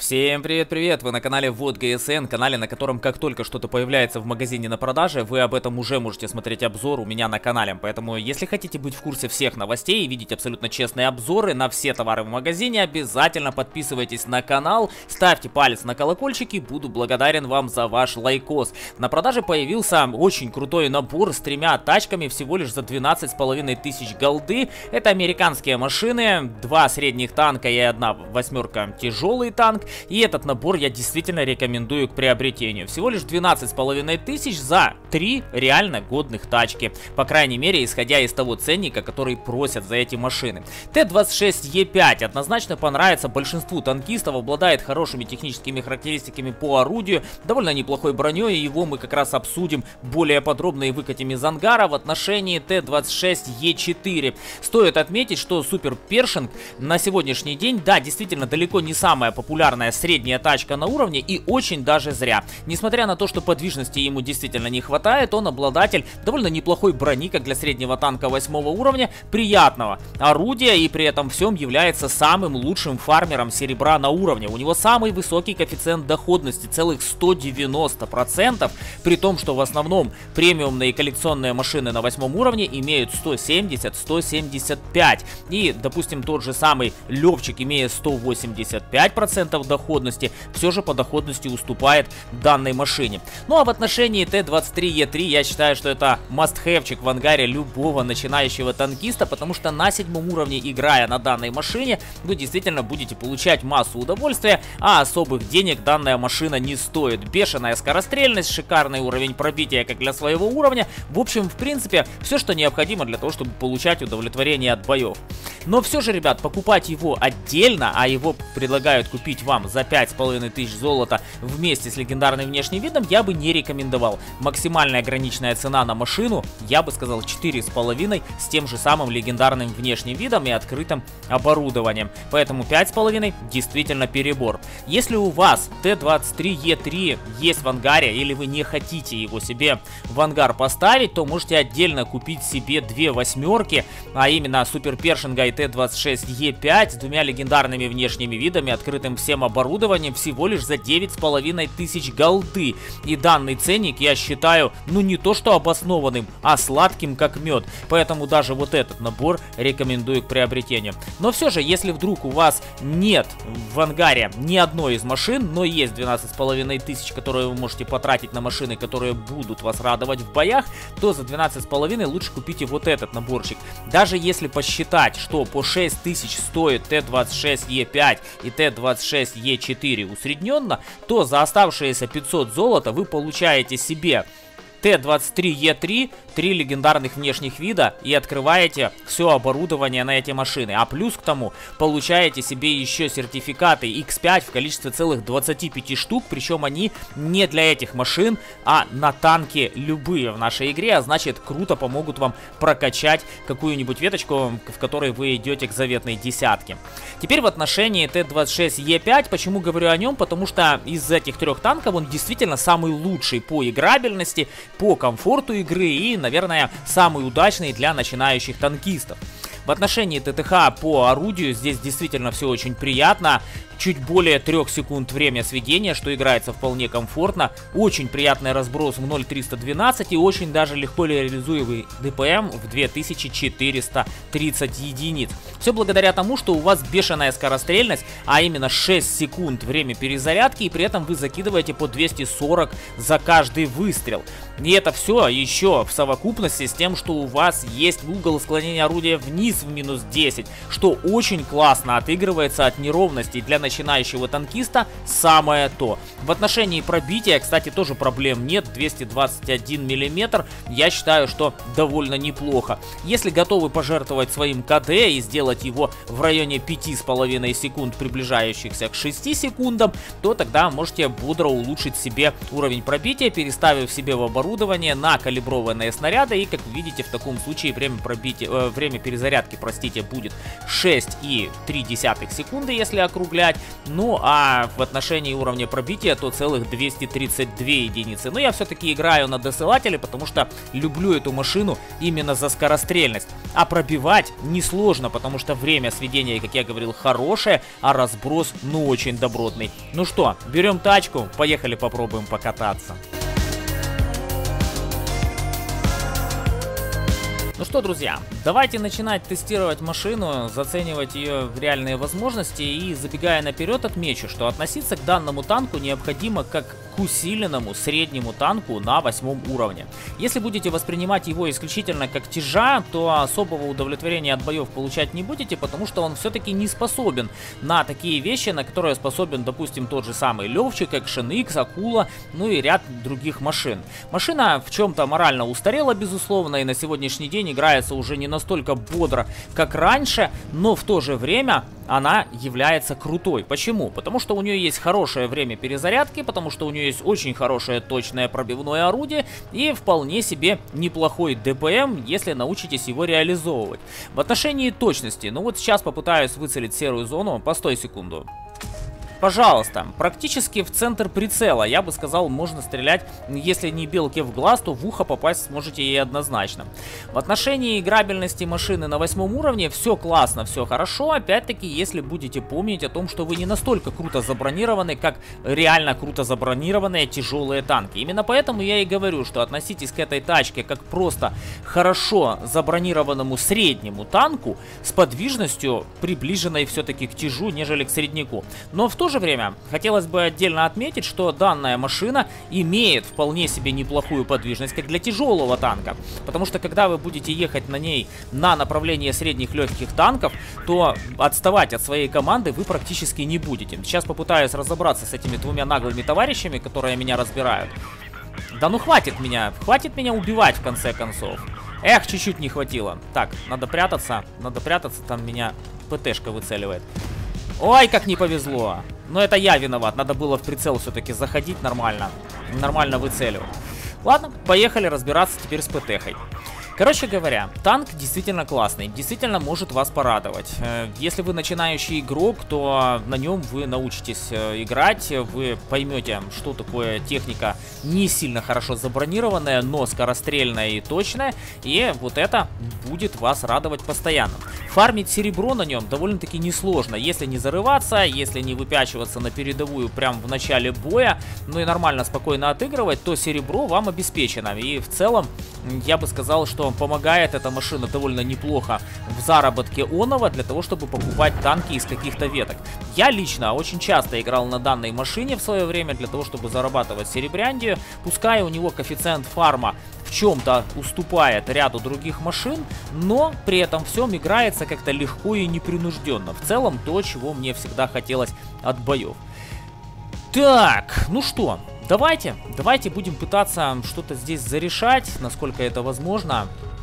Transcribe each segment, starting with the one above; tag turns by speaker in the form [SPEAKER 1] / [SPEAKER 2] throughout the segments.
[SPEAKER 1] Всем привет-привет! Вы на канале Вот ГСН, канале, на котором как только что-то появляется в магазине на продаже, вы об этом уже можете смотреть обзор у меня на канале. Поэтому, если хотите быть в курсе всех новостей и видеть абсолютно честные обзоры на все товары в магазине, обязательно подписывайтесь на канал, ставьте палец на колокольчик и буду благодарен вам за ваш лайкос. На продаже появился очень крутой набор с тремя тачками всего лишь за 12,5 тысяч голды. Это американские машины, 2 средних танка и 1 восьмерка тяжелый танк. И этот набор я действительно рекомендую к приобретению. Всего лишь 12,5 тысяч за 3 реально годных тачки. По крайней мере, исходя из того ценника, который просят за эти машины. Т-26Е5 однозначно понравится большинству танкистов, обладает хорошими техническими характеристиками по орудию, довольно неплохой броней, и его мы как раз обсудим более подробно и выкатим из ангара в отношении Т-26Е4. Стоит отметить, что Супер Першинг на сегодняшний день, да, действительно далеко не самая популярная средняя тачка на уровне, и очень даже зря. Несмотря на то, что подвижности ему действительно не хватает, он обладатель довольно неплохой брони, как для среднего танка 8 уровня, приятного орудия, и при этом всем является самым лучшим фармером серебра на уровне. У него самый высокий коэффициент доходности, целых 190%, при том, что в основном премиумные коллекционные машины на 8 уровне имеют 170-175. И, допустим, тот же самый Левчик, имея 185% доходности, все же по доходности уступает данной машине. Ну а в отношении Т-23Е3 я считаю, что это must-have-чик в ангаре любого начинающего танкиста, потому что на 7 уровне, играя на данной машине, вы действительно будете получать массу удовольствия, а особых денег данная машина не стоит. Бешеная скорострельность, шикарный уровень пробития как для своего уровня. В общем, в принципе, все, что необходимо для того, чтобы получать удовлетворение от боев. Но все же, ребят, покупать его отдельно, а его предлагают купить вам за 5500 золота вместе с легендарным внешним видом, я бы не рекомендовал. Максимальная граничная цена на машину, я бы сказал, 4,5 с тем же самым легендарным внешним видом и открытым оборудованием. Поэтому 5,5 действительно перебор. Если у вас Т-23Е3 есть в ангаре, или вы не хотите его себе в ангар поставить, то можете отдельно купить себе 2 восьмерки, а именно Супер Першинга и Т-26Е5 с 2 легендарными внешними видами, открытым всем оборудованием, всего лишь за 9500 голды. И данный ценник я считаю, ну, не то что обоснованным, а сладким как мед. Поэтому даже вот этот набор рекомендую к приобретению. Но все же, если вдруг у вас нет в ангаре ни одной из машин, но есть 12500, которые вы можете потратить на машины, которые будут вас радовать в боях, то за 12,5 лучше купите вот этот наборчик. Даже если посчитать, что по 6000 стоит Т-26Е5 и Т-26Е4 усредненно, то за оставшиеся 500 золота вы получаете себе Т-23Е3, 3 легендарных внешних вида и открываете все оборудование на эти машины. А плюс к тому получаете себе еще сертификаты X5 в количестве целых 25 штук, причем они не для этих машин, а на танки любые в нашей игре, а значит круто помогут вам прокачать какую-нибудь веточку, в которой вы идете к заветной десятке. Теперь в отношении Т-26Е5, почему говорю о нем? Потому что из этих 3 танков он действительно самый лучший по играбельности, по комфорту игры и, наверное, самый удачный для начинающих танкистов. В отношении ТТХ по орудию здесь действительно все очень приятно. Чуть более 3 секунд время сведения, что играется вполне комфортно. Очень приятный разброс в 0.312 и очень даже легко реализуемый ДПМ в 2430 единиц. Все благодаря тому, что у вас бешеная скорострельность, а именно 6 секунд время перезарядки, и при этом вы закидываете по 240 за каждый выстрел. И это все еще в совокупности с тем, что у вас есть угол склонения орудия вниз в минус 10, что очень классно отыгрывается от неровностей. Для начинающего танкиста самое то. В отношении пробития, кстати, тоже проблем нет. 221 мм, я считаю, что довольно неплохо. Если готовы пожертвовать своим КД и сделать его в районе 5,5 секунд, приближающихся к 6 секундам, то тогда можете бодро улучшить себе уровень пробития, переставив себе в оборудование на калиброванные снаряды. И, как вы видите, в таком случае время перезарядки, простите, будет 6,3 секунды, если округлять. Ну а в отношении уровня пробития то целых 232 единицы. Но я все-таки играю на досылателе, потому что люблю эту машину именно за скорострельность. А пробивать несложно, потому что время сведения, как я говорил, хорошее, а разброс ну очень добротный. Ну что, берем тачку, поехали попробуем покататься. Ну что, друзья, давайте начинать тестировать машину, заценивать ее реальные возможности, и забегая наперед отмечу, что относиться к данному танку необходимо как к усиленному среднему танку на 8 уровне. Если будете воспринимать его исключительно как тяжа, то особого удовлетворения от боев получать не будете, потому что он все-таки не способен на такие вещи, на которые способен, допустим, тот же самый Левчик, Action X, Акула, ну и ряд других машин. Машина в чем-то морально устарела, безусловно, и на сегодняшний день играется уже не настолько бодро, как раньше, но в то же время она является крутой. Почему? Потому что у нее есть хорошее время перезарядки, потому что у нее есть очень хорошее точное пробивное орудие и вполне себе неплохой ДПМ, если научитесь его реализовывать. В отношении точности, ну вот сейчас попытаюсь выцелить серую зону. Постой секунду. Пожалуйста, практически в центр прицела, я бы сказал, можно стрелять, если не белке в глаз, то в ухо попасть сможете ей однозначно. В отношении играбельности машины на 8 уровне все классно, все хорошо, опять-таки, если будете помнить о том, что вы не настолько круто забронированы, как реально круто забронированные тяжелые танки. Именно поэтому я и говорю, что относитесь к этой тачке как просто хорошо забронированному среднему танку с подвижностью, приближенной все-таки к тяжу, нежели к средняку. Но в то же время хотелось бы отдельно отметить, что данная машина имеет вполне себе неплохую подвижность как для тяжелого танка, потому что когда вы будете ехать на ней на направление средних легких танков, то отставать от своей команды вы практически не будете. Сейчас попытаюсь разобраться с этими двумя наглыми товарищами, которые меня разбирают. Да ну хватит меня убивать в конце концов. Эх, чуть-чуть не хватило. Так, надо прятаться, там меня ПТшка выцеливает. Ой, как не повезло. Но это я виноват, надо было в прицел все-таки заходить нормально. Нормально выцеливать. Ладно, поехали разбираться теперь с ПТхой. Короче говоря, танк действительно классный, действительно может вас порадовать. Если вы начинающий игрок, то на нем вы научитесь играть, вы поймете, что такое техника не сильно хорошо забронированная, но скорострельная и точная, и вот это будет вас радовать постоянно. Фармить серебро на нем довольно-таки несложно, если не зарываться, если не выпячиваться на передовую прямо в начале боя, ну и нормально, спокойно отыгрывать, то серебро вам обеспечено. И в целом, я бы сказал, что помогает эта машина довольно неплохо в заработке оного для того, чтобы покупать танки из каких-то веток. Я лично очень часто играл на данной машине в свое время для того, чтобы зарабатывать серебряндию. Пускай у него коэффициент фарма в чем-то уступает ряду других машин, но при этом всем играется как-то легко и непринужденно. В целом то, чего мне всегда хотелось от боев. Так, ну что, давайте будем пытаться что-то здесь зарешать, насколько это возможно.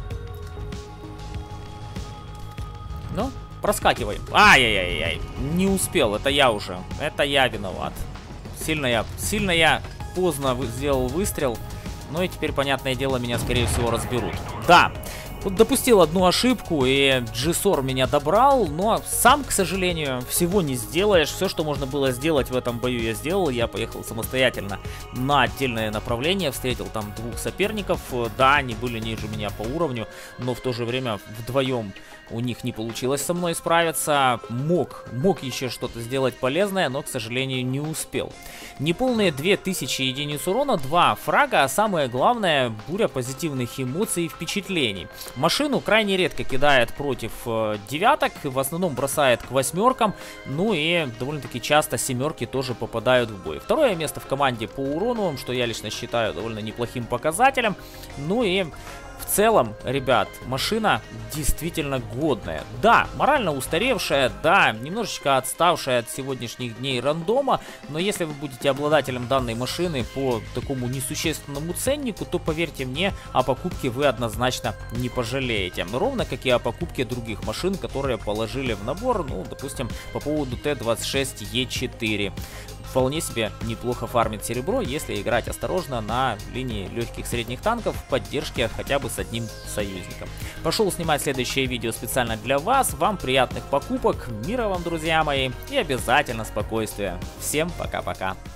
[SPEAKER 1] Ну, проскакивай. Ай-яй-яй-яй, не успел, это я виноват. Сильно я поздно сделал выстрел. Ну и теперь, понятное дело, меня, скорее всего, разберут. Да, вот допустил одну ошибку, и Джисор меня добрал, но сам, к сожалению, всего не сделаешь. Все, что можно было сделать в этом бою, я сделал. Я поехал самостоятельно на отдельное направление, встретил там двух соперников. Да, они были ниже меня по уровню, но в то же время вдвоем у них не получилось со мной справиться. Мог еще что-то сделать полезное, но, к сожалению, не успел. Неполные 2000 единиц урона, 2 фрага, а самое главное, буря позитивных эмоций и впечатлений. Машину крайне редко кидает против девяток, в основном бросает к восьмеркам, ну и довольно-таки часто семерки тоже попадают в бой. Второе место в команде по урону, что я лично считаю довольно неплохим показателем. Ну и в целом, ребят, машина действительно годная. Да, морально устаревшая, да, немножечко отставшая от сегодняшних дней рандома, но если вы будете обладателем данной машины по такому несущественному ценнику, то, поверьте мне, о покупке вы однозначно не пожалеете. Ровно как и о покупке других машин, которые положили в набор, ну, допустим, по поводу Т-26Е4. вполне себе неплохо фармит серебро, если играть осторожно на линии легких средних танков в поддержке хотя бы с одним союзником. Пошел снимать следующее видео специально для вас. Вам приятных покупок, мира вам, друзья мои, и обязательно спокойствия. Всем пока-пока.